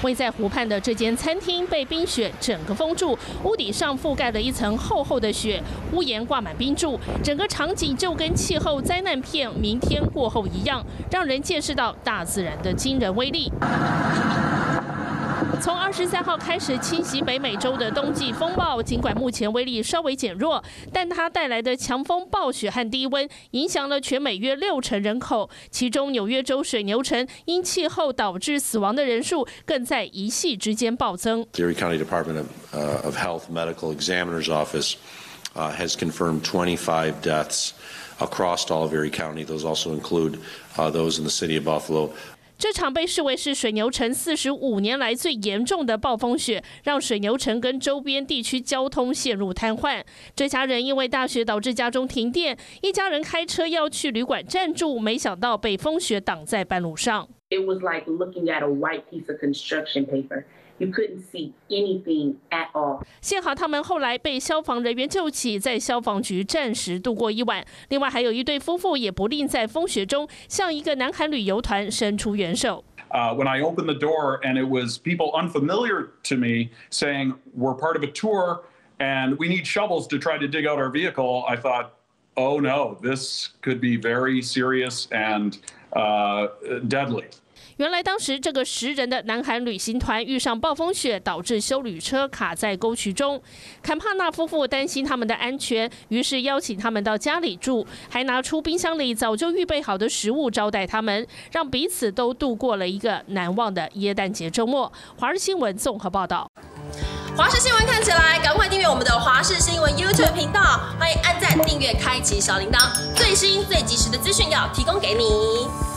位在湖畔的这间餐厅被冰雪整个封住，屋顶上覆盖了一层厚厚的雪，屋檐挂满冰柱，整个场景就跟气候灾难片《明天过后》一样，让人见识到大自然的惊人威力。从23号开始侵袭北美洲的冬季风暴，尽管目前威力稍微减弱，但它带来的强风、暴雪和低温影响了全美约60%人口，其中纽约州水牛城因气候导致死亡的人数更在一夕之间暴增。 The Erie County Department of Health Medical Examiner's Office has confirmed 25 deaths across all of Erie County. Those also include those in the city of Buffalo. 这场被视为是水牛城45年来最严重的暴风雪，让水牛城跟周边地区交通陷入瘫痪。这家人因为大雪导致家中停电，一家人开车要去旅馆暂住，没想到被风雪挡在半路上。 It was like looking at a white piece of construction paper. You couldn't see anything at all. 幸好他们后来被消防人员救起，在消防局暂时度过一晚。另外还有一对夫妇也不吝在风雪中向一个南韩旅游团伸出援手。 When I opened the door and it was people unfamiliar to me saying we're part of a tour and we need shovels to try to dig out our vehicle, I thought, oh no, this could be very serious and deadly. 原来当时这个10人的南韩旅行团遇上暴风雪，导致休旅车卡在沟渠中。坎帕纳夫妇担心他们的安全，于是邀请他们到家里住，还拿出冰箱里早就预备好的食物招待他们，让彼此都度过了一个难忘的耶诞节周末。华视新闻综合报道。 华视新闻看起来，赶快订阅我们的华视新闻 YouTube 频道，欢迎按赞、订阅、开启小铃铛，最新最及时的资讯要提供给你。